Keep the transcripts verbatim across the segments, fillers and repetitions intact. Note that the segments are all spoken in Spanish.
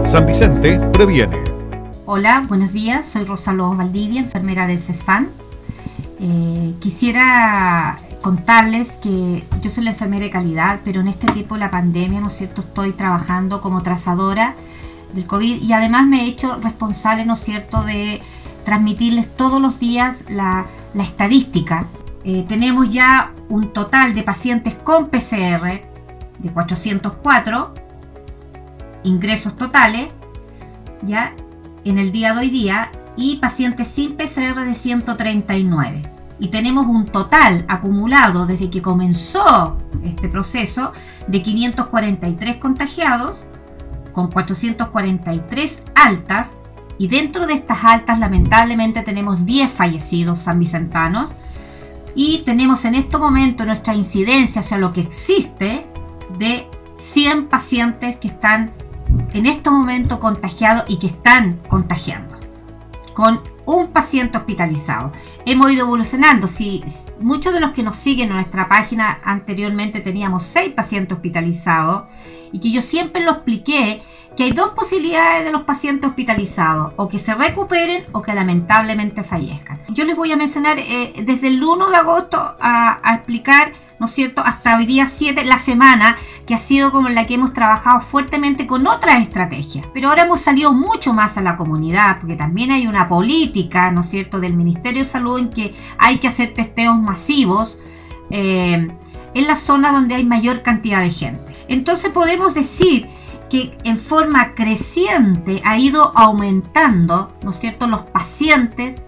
San Vicente previene. Hola, buenos días. Soy Rosa Lobos Valdivia, enfermera del CESFAM. Eh, quisiera contarles que yo soy la enfermera de calidad, pero en este tiempo de la pandemia, ¿no es cierto?, estoy trabajando como trazadora del COVID y además me he hecho responsable, ¿no es cierto?, de transmitirles todos los días la, la estadística. Eh, tenemos ya un total de pacientes con P C R de cuatrocientos cuatro ingresos totales ya en el día de hoy día y pacientes sin P C R de ciento treinta y nueve, y tenemos un total acumulado desde que comenzó este proceso de quinientos cuarenta y tres contagiados con cuatrocientos cuarenta y tres altas, y dentro de estas altas lamentablemente tenemos diez fallecidos sanvicentanos y tenemos en este momento nuestra incidencia, o sea lo que existe, de cien pacientes que están en este momento contagiados y que están contagiando, con un paciente hospitalizado. Hemos ido evolucionando. Si muchos de los que nos siguen en nuestra página anteriormente teníamos seis pacientes hospitalizados, y que yo siempre lo expliqué que hay dos posibilidades de los pacientes hospitalizados: o que se recuperen o que lamentablemente fallezcan. Yo les voy a mencionar eh, desde el uno de agosto a, a explicar, ¿no es cierto?, hasta hoy día siete, la semana que ha sido como la que hemos trabajado fuertemente con otras estrategias. Pero ahora hemos salido mucho más a la comunidad, porque también hay una política, ¿no es cierto?, del Ministerio de Salud en que hay que hacer testeos masivos eh, en las zonas donde hay mayor cantidad de gente. Entonces podemos decir que en forma creciente ha ido aumentando, ¿no es cierto?, los pacientes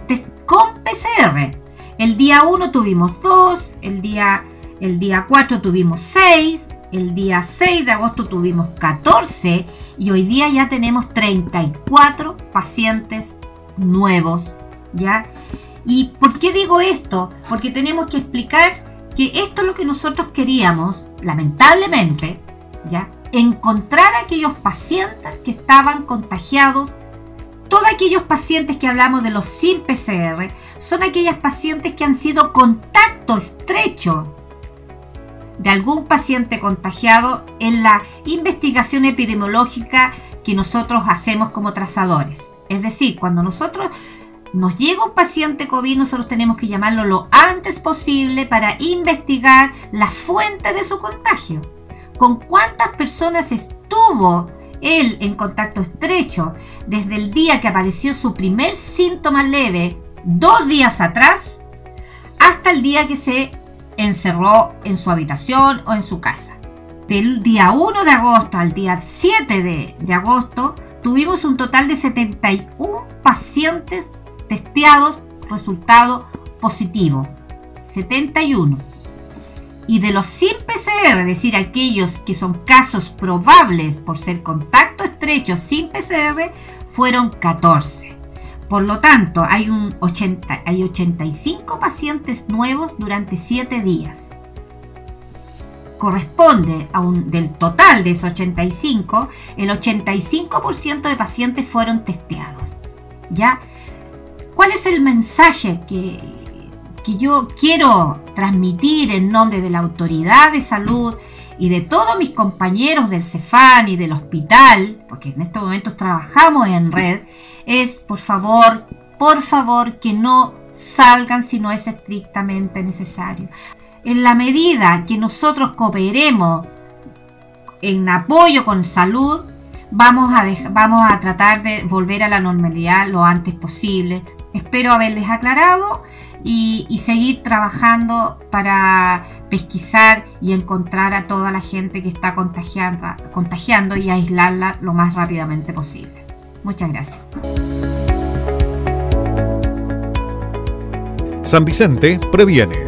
con P C R. El día uno tuvimos dos, el día, el día cuatro tuvimos seis, el día seis de agosto tuvimos catorce y hoy día ya tenemos treinta y cuatro pacientes nuevos, ¿ya? ¿Y por qué digo esto? Porque tenemos que explicar que esto es lo que nosotros queríamos, lamentablemente, ¿ya? Encontrar a aquellos pacientes que estaban contagiados. Todos aquellos pacientes que hablamos de los sin P C R son aquellas pacientes que han sido contacto estrecho de algún paciente contagiado en la investigación epidemiológica que nosotros hacemos como trazadores. Es decir, cuando nosotros nos llega un paciente COVID, nosotros tenemos que llamarlo lo antes posible para investigar la fuente de su contagio. ¿Con cuántas personas estuvo él en contacto estrecho desde el día que apareció su primer síntoma leve, dos días atrás, hasta el día que se encerró en su habitación o en su casa? Del día uno de agosto al día siete de, de agosto tuvimos un total de setenta y uno pacientes testeados, resultado positivo, setenta y uno. Y de los sin P C R, es decir, aquellos que son casos probables por ser contacto estrecho sin P C R, fueron catorce. Por lo tanto, hay, un ochenta, hay ochenta y cinco pacientes nuevos durante siete días. Corresponde a un, del total de esos ochenta y cinco, el ochenta y cinco por ciento de pacientes fueron testeados, ¿ya? ¿Cuál es el mensaje que... que yo quiero transmitir en nombre de la autoridad de salud y de todos mis compañeros del CESFAM y del hospital, porque en estos momentos trabajamos en red? Es, por favor, por favor, que no salgan si no es estrictamente necesario. En la medida que nosotros cooperemos en apoyo con salud, vamos a, dejar, vamos a tratar de volver a la normalidad lo antes posible. Espero haberles aclarado y, y seguir trabajando para pesquisar y encontrar a toda la gente que está contagiando, contagiando y aislarla lo más rápidamente posible. Muchas gracias. San Vicente previene.